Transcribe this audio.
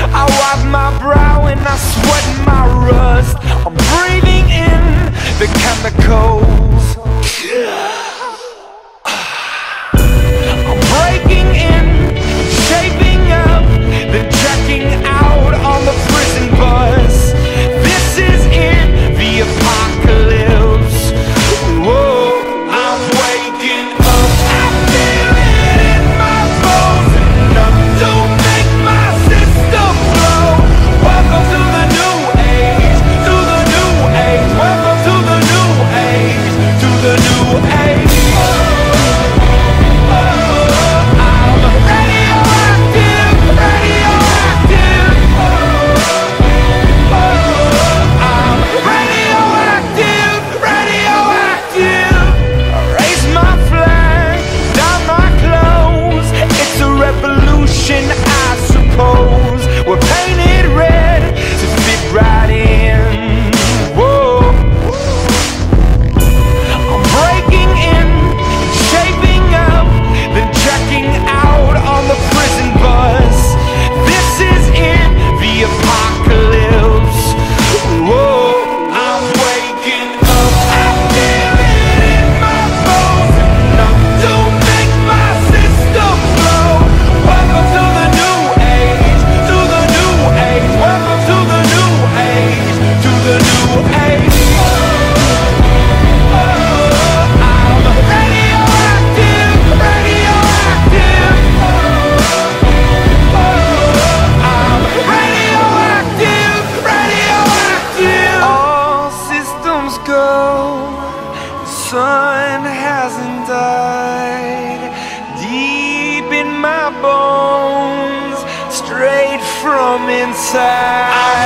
I wipe my brow and I sweat my rust. I'm breathing in the chemicals. I'm breaking in, shaping up, then checking out on the prison bus. This is it, the apocalypse. Whoa, I'm waking up. I feel it in my bones, enough to make my system blow. Welcome to the new age, to the new age. Welcome to the new age, to the new age. I suppose we're painted red to fit right in. Whoa. I'm breaking in, shaping up, then checking out on the prison bus. This is it, the apocalypse. Whoa, I'm waking up. I feel it in my bones, enough to make my system blow. Welcome to the new age, to the new age. Welcome to the new age, to the new age. I'm radioactive, radioactive. I'm radioactive, radioactive. All systems go, the sun hasn't died. Deep in my bones, straight from inside.